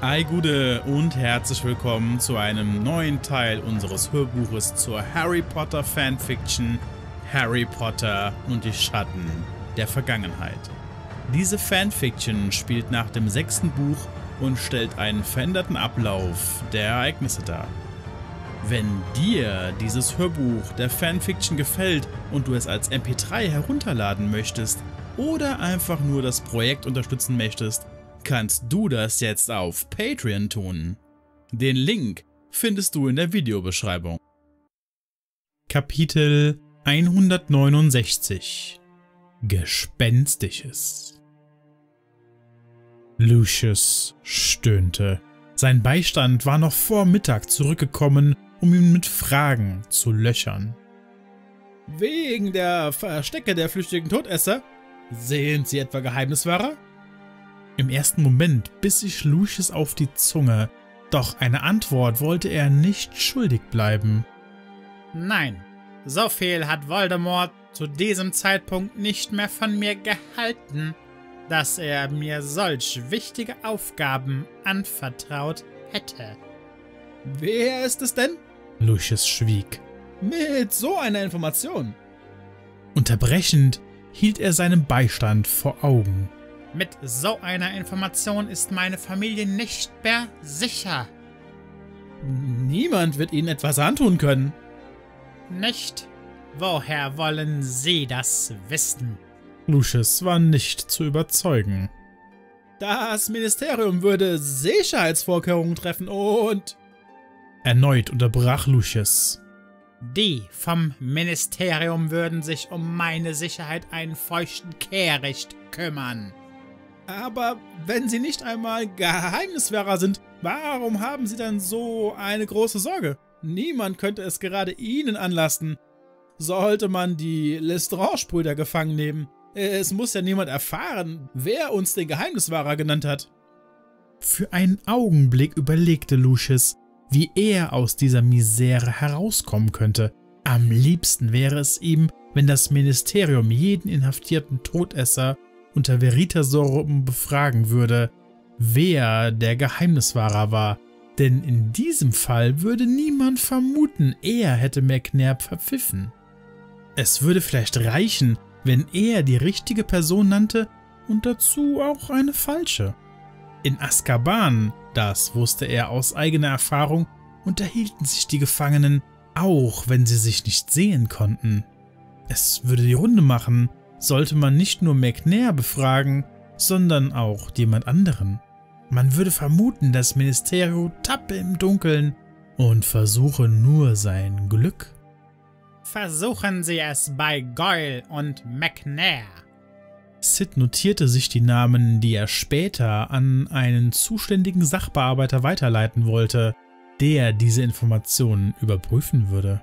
Hi Gude und herzlich willkommen zu einem neuen Teil unseres Hörbuches zur Harry Potter Fanfiction Harry Potter und die Schatten der Vergangenheit. Diese Fanfiction spielt nach dem 6. Buch und stellt einen veränderten Ablauf der Ereignisse dar. Wenn dir dieses Hörbuch der Fanfiction gefällt und du es als MP3 herunterladen möchtest oder einfach nur das Projekt unterstützen möchtest, kannst du das jetzt auf Patreon tun. Den Link findest du in der Videobeschreibung. Kapitel 169 Gespenstisches. Lucius stöhnte. Sein Beistand war noch vor Mittag zurückgekommen, um ihn mit Fragen zu löchern. Wegen der Verstecke der flüchtigen Todesser? Sind sie etwa Geheimniswahrer? Im ersten Moment biss sich Lucius auf die Zunge, doch eine Antwort wollte er nicht schuldig bleiben. Nein, so viel hat Voldemort zu diesem Zeitpunkt nicht mehr von mir gehalten, dass er mir solch wichtige Aufgaben anvertraut hätte. Wer ist es denn? Lucius schwieg. Mit so einer Information. Unterbrechend hielt er seinen Beistand vor Augen. Mit so einer Information ist meine Familie nicht mehr sicher. Niemand wird ihnen etwas antun können. Nicht? Woher wollen Sie das wissen? Lucius war nicht zu überzeugen. Das Ministerium würde Sicherheitsvorkehrungen treffen und... Erneut unterbrach Lucius. Die vom Ministerium würden sich um meine Sicherheit einen feuchten Kehricht kümmern. Aber wenn Sie nicht einmal Geheimniswahrer sind, warum haben Sie dann so eine große Sorge? Niemand könnte es gerade Ihnen anlasten. Sollte man die Lestrange-Brüder gefangen nehmen? Es muss ja niemand erfahren, wer uns den Geheimniswahrer genannt hat. Für einen Augenblick überlegte Lucius, wie er aus dieser Misere herauskommen könnte. Am liebsten wäre es ihm, wenn das Ministerium jeden inhaftierten Todesser unter Veritasorum befragen würde, wer der Geheimniswahrer war, denn in diesem Fall würde niemand vermuten, er hätte McNabb verpfiffen. Es würde vielleicht reichen, wenn er die richtige Person nannte und dazu auch eine falsche. In Azkaban, das wusste er aus eigener Erfahrung, unterhielten sich die Gefangenen, auch wenn sie sich nicht sehen konnten. Es würde die Runde machen, sollte man nicht nur McNair befragen, sondern auch jemand anderen. Man würde vermuten, das Ministerium tappe im Dunkeln und versuche nur sein Glück. Versuchen Sie es bei Goyle und McNair. Sid notierte sich die Namen, die er später an einen zuständigen Sachbearbeiter weiterleiten wollte, der diese Informationen überprüfen würde.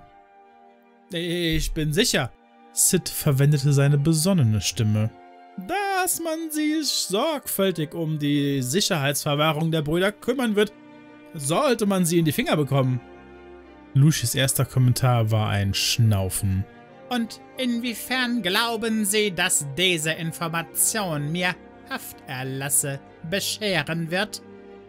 Ich bin sicher, Sid verwendete seine besonnene Stimme, dass man sich sorgfältig um die Sicherheitsverwahrung der Brüder kümmern wird, sollte man sie in die Finger bekommen. Lucius' erster Kommentar war ein Schnaufen. Und inwiefern glauben Sie, dass diese Information mir Hafterlasse bescheren wird?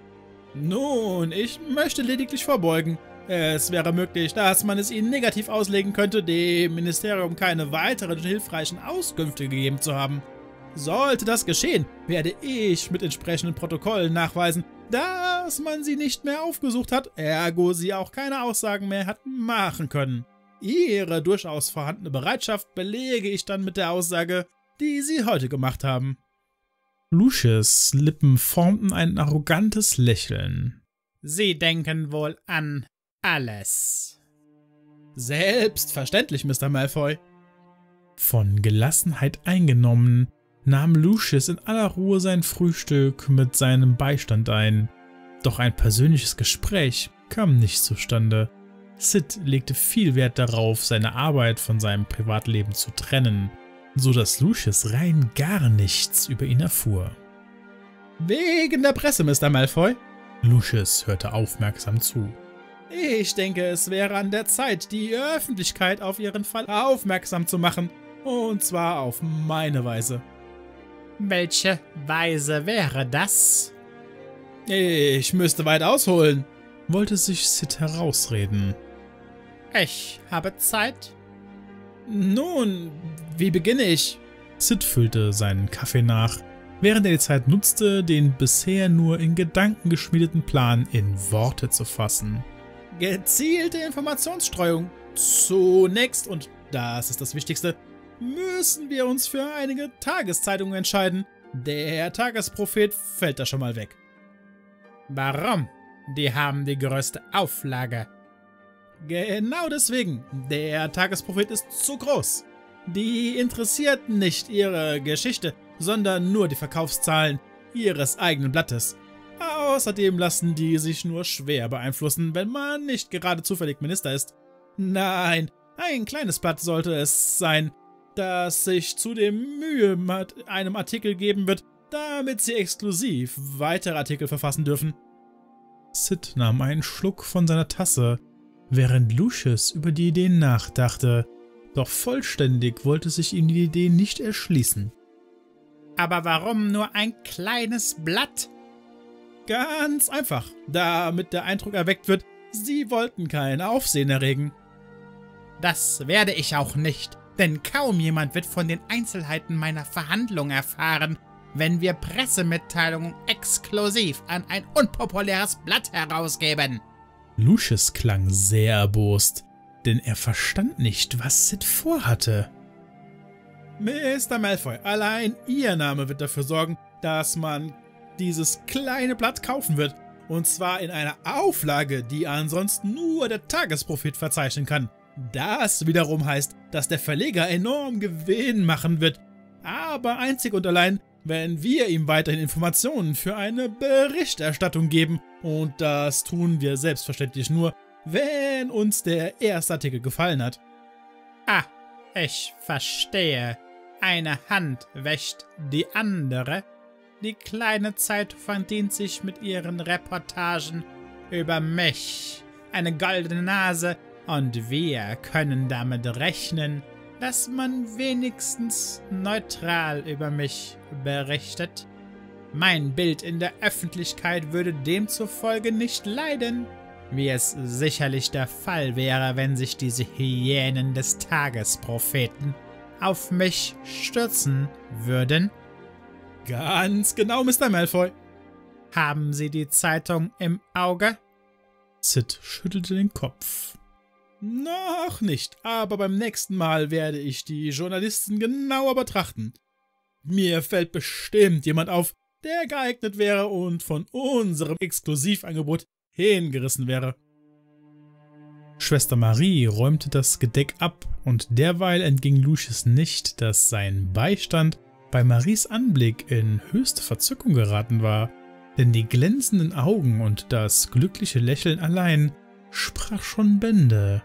Nun, ich möchte lediglich vorbeugen. Es wäre möglich, dass man es ihnen negativ auslegen könnte, dem Ministerium keine weiteren hilfreichen Auskünfte gegeben zu haben. Sollte das geschehen, werde ich mit entsprechenden Protokollen nachweisen, dass man sie nicht mehr aufgesucht hat, ergo sie auch keine Aussagen mehr hat machen können. Ihre durchaus vorhandene Bereitschaft belege ich dann mit der Aussage, die Sie heute gemacht haben. Lucius' Lippen formten ein arrogantes Lächeln. Sie denken wohl an alles. Selbstverständlich, Mr. Malfoy. Von Gelassenheit eingenommen, nahm Lucius in aller Ruhe sein Frühstück mit seinem Beistand ein. Doch ein persönliches Gespräch kam nicht zustande. Sid legte viel Wert darauf, seine Arbeit von seinem Privatleben zu trennen, so dass Lucius rein gar nichts über ihn erfuhr. Wegen der Presse, Mr. Malfoy? Lucius hörte aufmerksam zu. Ich denke, es wäre an der Zeit, die Öffentlichkeit auf Ihren Fall aufmerksam zu machen, und zwar auf meine Weise. Welche Weise wäre das? Ich müsste weit ausholen, wollte sich Sid herausreden. Ich habe Zeit. Nun, wie beginne ich? Sid füllte seinen Kaffee nach, während er die Zeit nutzte, den bisher nur in Gedanken geschmiedeten Plan in Worte zu fassen. Gezielte Informationsstreuung. Zunächst, und das ist das Wichtigste, müssen wir uns für einige Tageszeitungen entscheiden. Der Tagesprophet fällt da schon mal weg. Warum? Die haben die größte Auflage. Genau deswegen. Der Tagesprophet ist zu groß. Die interessiert nicht ihre Geschichte, sondern nur die Verkaufszahlen ihres eigenen Blattes. Außerdem lassen die sich nur schwer beeinflussen, wenn man nicht gerade zufällig Minister ist. Nein, ein kleines Blatt sollte es sein, das sich zudem Mühe mit einem Artikel geben wird, damit sie exklusiv weitere Artikel verfassen dürfen. Sid nahm einen Schluck von seiner Tasse, während Lucius über die Idee nachdachte, doch vollständig wollte sich ihm die Idee nicht erschließen. Aber warum nur ein kleines Blatt? Ganz einfach, damit der Eindruck erweckt wird, sie wollten kein Aufsehen erregen. Das werde ich auch nicht, denn kaum jemand wird von den Einzelheiten meiner Verhandlung erfahren, wenn wir Pressemitteilungen exklusiv an ein unpopuläres Blatt herausgeben. Lucius klang sehr erbost, denn er verstand nicht, was Sid vorhatte. Mr. Malfoy, allein Ihr Name wird dafür sorgen, dass man dieses kleine Blatt kaufen wird. Und zwar in einer Auflage, die ansonsten nur der Tagesprophet verzeichnen kann. Das wiederum heißt, dass der Verleger enorm Gewinn machen wird. Aber einzig und allein, wenn wir ihm weiterhin Informationen für eine Berichterstattung geben. Und das tun wir selbstverständlich nur, wenn uns der erste Artikel gefallen hat. Ah, ich verstehe. Eine Hand wäscht die andere. Die kleine Zeitung verdient sich mit ihren Reportagen über mich eine goldene Nase und wir können damit rechnen, dass man wenigstens neutral über mich berichtet. Mein Bild in der Öffentlichkeit würde demzufolge nicht leiden, wie es sicherlich der Fall wäre, wenn sich diese Hyänen des Tagespropheten auf mich stürzen würden. Ganz genau, Mr. Malfoy. Haben Sie die Zeitung im Auge? Sid schüttelte den Kopf. Noch nicht, aber beim nächsten Mal werde ich die Journalisten genauer betrachten. Mir fällt bestimmt jemand auf, der geeignet wäre und von unserem Exklusivangebot hingerissen wäre. Schwester Marie räumte das Gedeck ab und derweil entging Lucius nicht, dass sein Beistand bei Maries Anblick in höchste Verzückung geraten war, denn die glänzenden Augen und das glückliche Lächeln allein sprach schon Bände.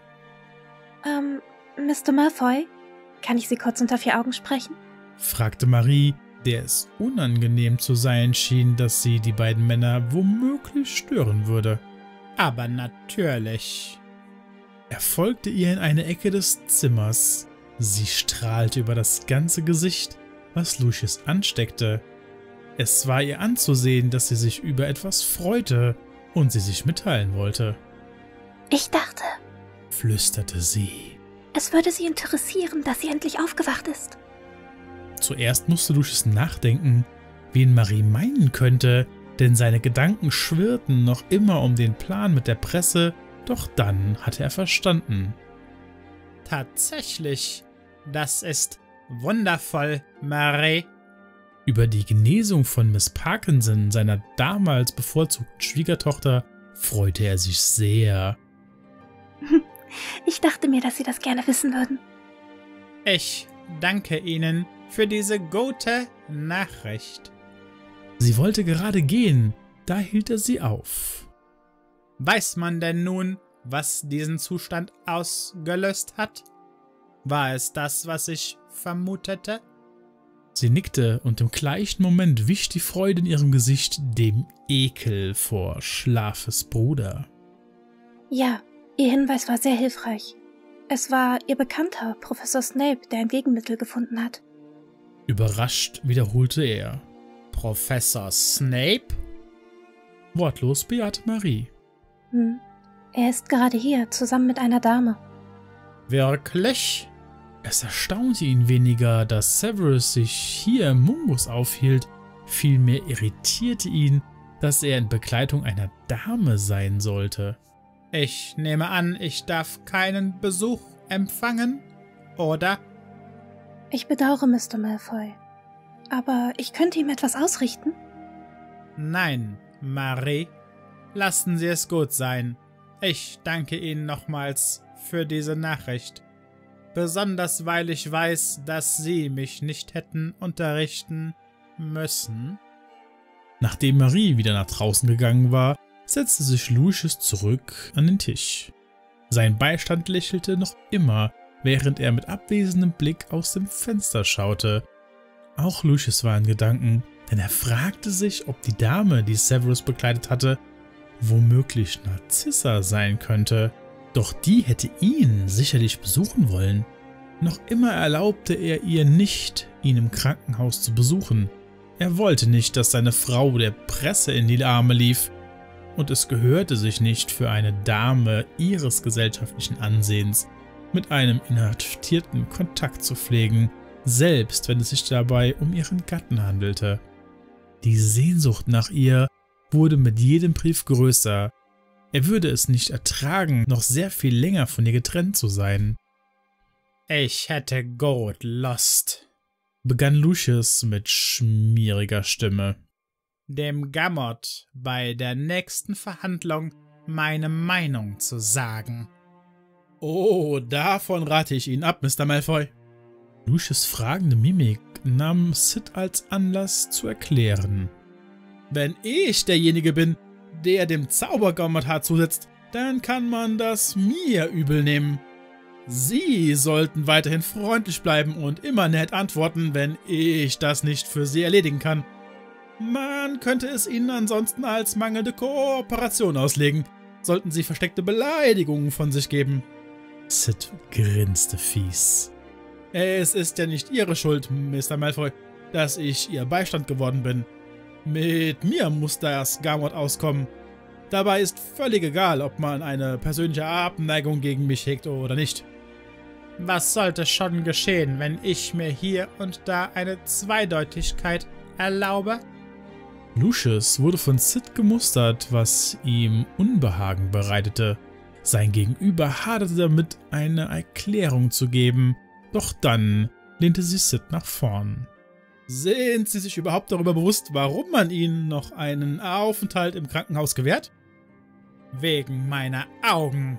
Mr. Malfoy, kann ich Sie kurz unter 4 Augen sprechen? Fragte Marie, der es unangenehm zu sein schien, dass sie die beiden Männer womöglich stören würde. Aber natürlich. Er folgte ihr in eine Ecke des Zimmers. Sie strahlte über das ganze Gesicht, was Lucius ansteckte. Es war ihr anzusehen, dass sie sich über etwas freute und sie sich mitteilen wollte. Ich dachte, Flüsterte sie. es würde Sie interessieren, dass sie endlich aufgewacht ist. Zuerst musste Lucius nachdenken, wen Marie meinen könnte, denn seine Gedanken schwirrten noch immer um den Plan mit der Presse, doch dann hatte er verstanden. Tatsächlich, das ist wundervoll, Marie. Über die Genesung von Miss Parkinson, seiner damals bevorzugten Schwiegertochter, freute er sich sehr. Ich dachte mir, dass Sie das gerne wissen würden. Ich danke Ihnen für diese gute Nachricht. Sie wollte gerade gehen, da hielt er sie auf. Weiß man denn nun, was diesen Zustand ausgelöst hat? War es das, was ich vermutete? Sie nickte und im gleichen Moment wich die Freude in ihrem Gesicht dem Ekel vor Schlafes Bruder. Ja, Ihr Hinweis war sehr hilfreich. Es war Ihr Bekannter, Professor Snape, der ein Gegenmittel gefunden hat. Überrascht wiederholte er. Professor Snape? Wortlos bejahte Marie. Er ist gerade hier, zusammen mit einer Dame. Wirklich? Es erstaunte ihn weniger, dass Severus sich hier im Mungus aufhielt, vielmehr irritierte ihn, dass er in Begleitung einer Dame sein sollte. Ich nehme an, ich darf keinen Besuch empfangen, oder? Ich bedauere, Mr. Malfoy. Aber ich könnte ihm etwas ausrichten? Nein, Marie. Lassen Sie es gut sein. Ich danke Ihnen nochmals für diese Nachricht. Besonders weil ich weiß, dass Sie mich nicht hätten unterrichten müssen. Nachdem Marie wieder nach draußen gegangen war, setzte sich Lucius zurück an den Tisch. Sein Beistand lächelte noch immer, während er mit abwesendem Blick aus dem Fenster schaute. Auch Lucius war in Gedanken, denn er fragte sich, ob die Dame, die Severus begleitet hatte, womöglich Narcissa sein könnte. Doch die hätte ihn sicherlich besuchen wollen. Noch immer erlaubte er ihr nicht, ihn im Krankenhaus zu besuchen. Er wollte nicht, dass seine Frau der Presse in die Arme lief. Und es gehörte sich nicht für eine Dame ihres gesellschaftlichen Ansehens, mit einem Inhaftierten Kontakt zu pflegen, selbst wenn es sich dabei um ihren Gatten handelte. Die Sehnsucht nach ihr wurde mit jedem Brief größer. Er würde es nicht ertragen, noch sehr viel länger von ihr getrennt zu sein. Ich hätte gut Lust, begann Lucius mit schmieriger Stimme, dem Gamot bei der nächsten Verhandlung meine Meinung zu sagen. Oh, davon rate ich Ihnen ab, Mr. Malfoy. Lucius' fragende Mimik nahm Sid als Anlass zu erklären. Wenn ich derjenige bin, der dem Zaubergamot zusetzt, dann kann man das mir übel nehmen. Sie sollten weiterhin freundlich bleiben und immer nett antworten, wenn ich das nicht für Sie erledigen kann. Man könnte es Ihnen ansonsten als mangelnde Kooperation auslegen, sollten Sie versteckte Beleidigungen von sich geben. Sid grinste fies. Es ist ja nicht Ihre Schuld, Mr. Malfoy, dass ich Ihr Beistand geworden bin. Mit mir muss das Gamot auskommen. Dabei ist völlig egal, ob man eine persönliche Abneigung gegen mich hegt oder nicht. Was sollte schon geschehen, wenn ich mir hier und da eine Zweideutigkeit erlaube? Lucius wurde von Sid gemustert, was ihm Unbehagen bereitete. Sein Gegenüber haderte damit, eine Erklärung zu geben, doch dann lehnte sich Sid nach vorn. Sind Sie sich überhaupt darüber bewusst, warum man Ihnen noch einen Aufenthalt im Krankenhaus gewährt? Wegen meiner Augen.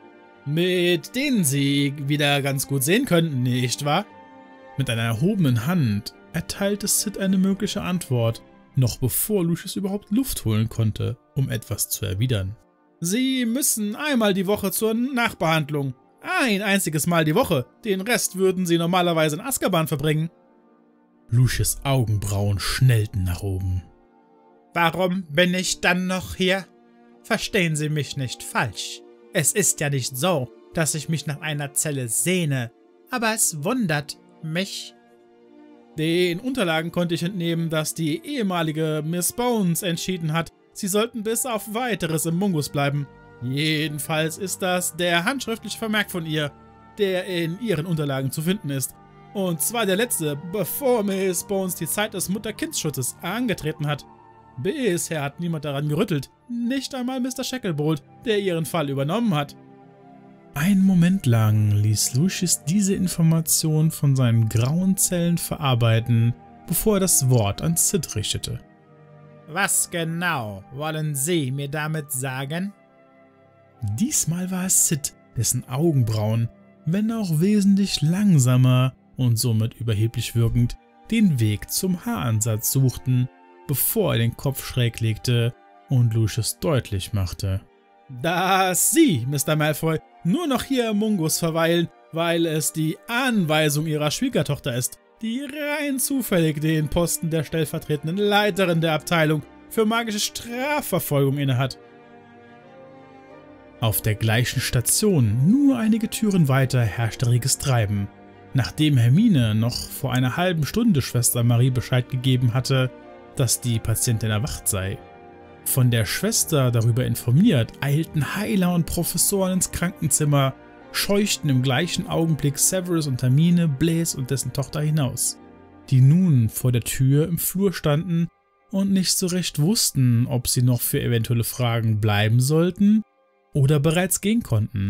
Mit denen Sie wieder ganz gut sehen könnten, nicht wahr? Mit einer erhobenen Hand erteilte Sid eine mögliche Antwort, noch bevor Lucius überhaupt Luft holen konnte, um etwas zu erwidern. Sie müssen einmal die Woche zur Nachbehandlung. Ein einziges Mal die Woche. Den Rest würden Sie normalerweise in Azkaban verbringen. Lucius' Augenbrauen schnellten nach oben. Warum bin ich dann noch hier? Verstehen Sie mich nicht falsch. Es ist ja nicht so, dass ich mich nach einer Zelle sehne, aber es wundert mich. Den Unterlagen konnte ich entnehmen, dass die ehemalige Miss Bones entschieden hat, Sie sollten bis auf Weiteres im Mungus bleiben. Jedenfalls ist das der handschriftliche Vermerk von ihr, der in Ihren Unterlagen zu finden ist. Und zwar der letzte, bevor Miss Bones die Zeit des Mutter-Kind-Schutzes angetreten hat. Bisher hat niemand daran gerüttelt, nicht einmal Mr. Shacklebolt, der ihren Fall übernommen hat. Einen Moment lang ließ Lucius diese Information von seinen grauen Zellen verarbeiten, bevor er das Wort an Sid richtete. Was genau wollen Sie mir damit sagen? Diesmal war es Sid, dessen Augenbrauen, wenn auch wesentlich langsamer und somit überheblich wirkend, den Weg zum Haaransatz suchten, bevor er den Kopf schräg legte und Lucius deutlich machte, dass Sie, Mr. Malfoy, nur noch hier im Mungus verweilen, weil es die Anweisung Ihrer Schwiegertochter ist, die rein zufällig den Posten der stellvertretenden Leiterin der Abteilung für magische Strafverfolgung innehat. Auf der gleichen Station, nur einige Türen weiter, herrschte reges Treiben. Nachdem Hermine noch vor einer halben Stunde Schwester Marie Bescheid gegeben hatte, dass die Patientin erwacht sei. Von der Schwester darüber informiert, eilten Heiler und Professoren ins Krankenzimmer, scheuchten im gleichen Augenblick Severus und Hermine, Blaise und dessen Tochter hinaus, die nun vor der Tür im Flur standen und nicht so recht wussten, ob sie noch für eventuelle Fragen bleiben sollten oder bereits gehen konnten.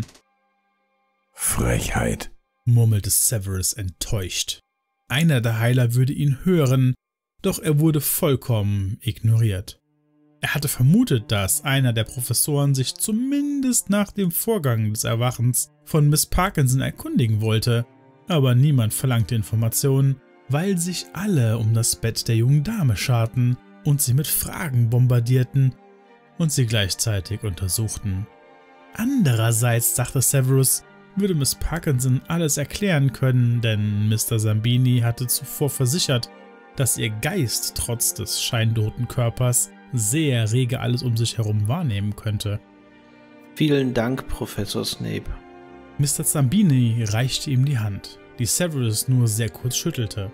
Frechheit, murmelte Severus enttäuscht. Einer der Heiler würde ihn hören, doch er wurde vollkommen ignoriert. Er hatte vermutet, dass einer der Professoren sich zumindest nach dem Vorgang des Erwachens von Miss Parkinson erkundigen wollte, aber niemand verlangte Informationen, weil sich alle um das Bett der jungen Dame scharten und sie mit Fragen bombardierten und sie gleichzeitig untersuchten. Andererseits, dachte Severus, würde Miss Parkinson alles erklären können, denn Mr. Sambini hatte zuvor versichert, dass ihr Geist trotz des scheintoten Körpers sehr rege alles um sich herum wahrnehmen könnte. Vielen Dank, Professor Snape. Mr. Sambini reichte ihm die Hand, die Severus nur sehr kurz schüttelte.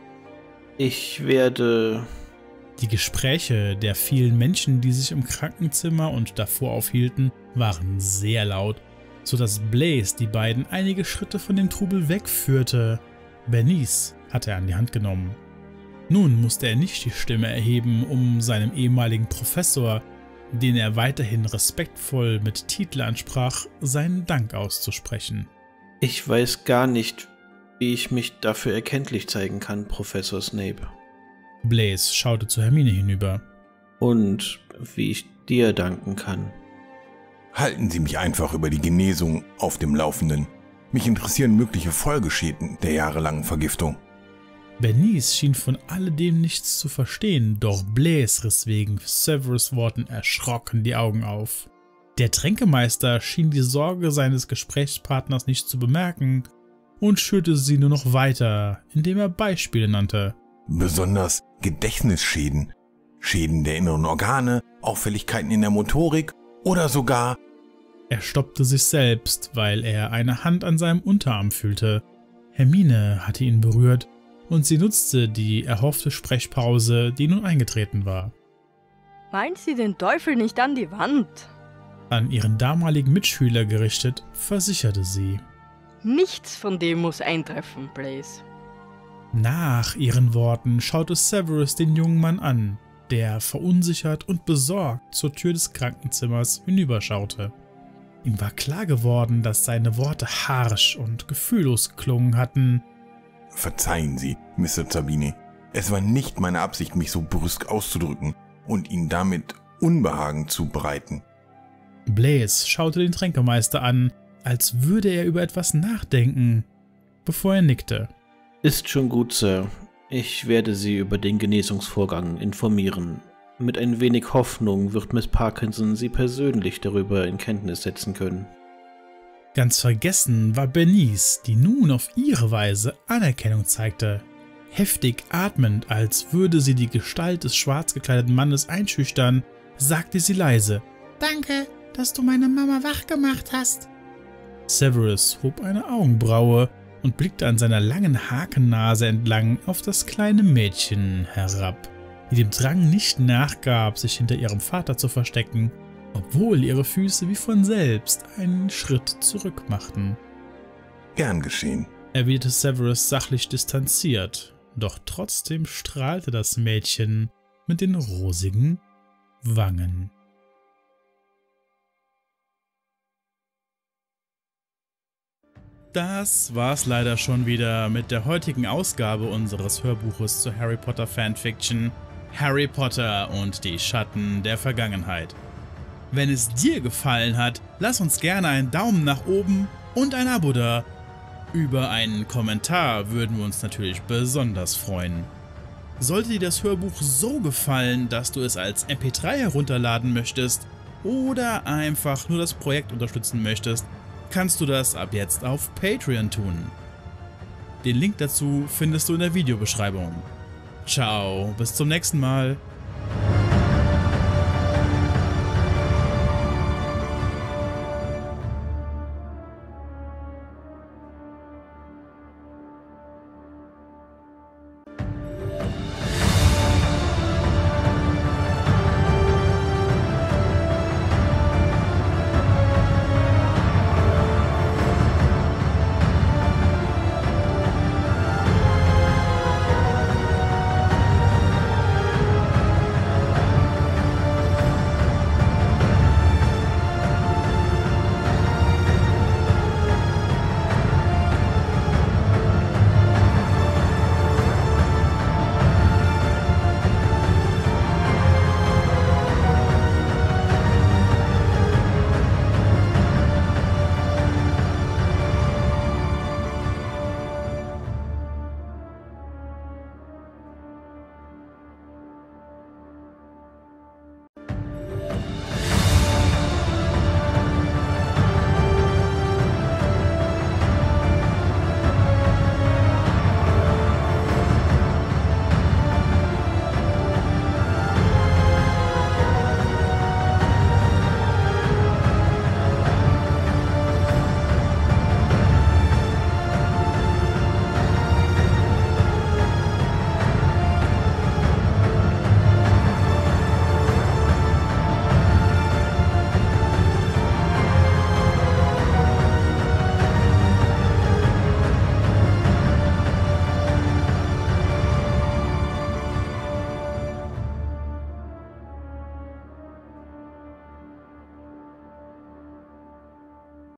Ich werde... Die Gespräche der vielen Menschen, die sich im Krankenzimmer und davor aufhielten, waren sehr laut, sodass Blaise die beiden einige Schritte von dem Trubel wegführte. Bernice hatte er an die Hand genommen. Nun musste er nicht die Stimme erheben, um seinem ehemaligen Professor, den er weiterhin respektvoll mit Titel ansprach, seinen Dank auszusprechen. Ich weiß gar nicht, wie ich mich dafür erkenntlich zeigen kann, Professor Snape. Blaise schaute zu Hermine hinüber. Und wie ich dir danken kann. halten Sie mich einfach über die Genesung auf dem Laufenden. Mich interessieren mögliche Folgeschäden der jahrelangen Vergiftung. Bernice schien von alledem nichts zu verstehen, doch Blaise riss wegen Severus' Worten erschrocken die Augen auf. Der Tränkemeister schien die Sorge seines Gesprächspartners nicht zu bemerken und schürte sie nur noch weiter, indem er Beispiele nannte. Besonders Gedächtnisschäden, Schäden der inneren Organe, Auffälligkeiten in der Motorik oder sogar... Er stoppte sich selbst, weil er eine Hand an seinem Unterarm fühlte. Hermine hatte ihn berührt und sie nutzte die erhoffte Sprechpause, die nun eingetreten war. Malen Sie den Teufel nicht an die Wand. An ihren damaligen Mitschüler gerichtet, versicherte sie. Nichts von dem muss eintreffen, Blaise. Nach ihren Worten schaute Severus den jungen Mann an, der verunsichert und besorgt zur Tür des Krankenzimmers hinüberschaute. Ihm war klar geworden, dass seine Worte harsch und gefühllos geklungen hatten. Verzeihen Sie, Mr. Zabini. Es war nicht meine Absicht, mich so brüsk auszudrücken und Ihnen damit Unbehagen zu bereiten. Blaise schaute den Tränkemeister an, als würde er über etwas nachdenken, bevor er nickte. Ist schon gut, Sir. Ich werde Sie über den Genesungsvorgang informieren. Mit ein wenig Hoffnung wird Miss Parkinson Sie persönlich darüber in Kenntnis setzen können. Ganz vergessen war Bernice, die nun auf ihre Weise Anerkennung zeigte. Heftig atmend, als würde sie die Gestalt des schwarz gekleideten Mannes einschüchtern, sagte sie leise: Danke, dass du meine Mama wach gemacht hast. Severus hob eine Augenbraue und blickte an seiner langen Hakennase entlang auf das kleine Mädchen herab, die dem Drang nicht nachgab, sich hinter ihrem Vater zu verstecken, obwohl ihre Füße wie von selbst einen Schritt zurück machten. Gern geschehen, Erwiderte Severus sachlich distanziert, doch trotzdem strahlte das Mädchen mit den rosigen Wangen. Das war's leider schon wieder mit der heutigen Ausgabe unseres Hörbuches zur Harry Potter Fanfiction Harry Potter und die Schatten der Vergangenheit. Wenn es dir gefallen hat, lass uns gerne einen Daumen nach oben und ein Abo da. Über einen Kommentar würden wir uns natürlich besonders freuen. Sollte dir das Hörbuch so gefallen, dass du es als MP3 herunterladen möchtest oder einfach nur das Projekt unterstützen möchtest, kannst du das ab jetzt auf Patreon tun. Den Link dazu findest du in der Videobeschreibung. Ciao, bis zum nächsten Mal.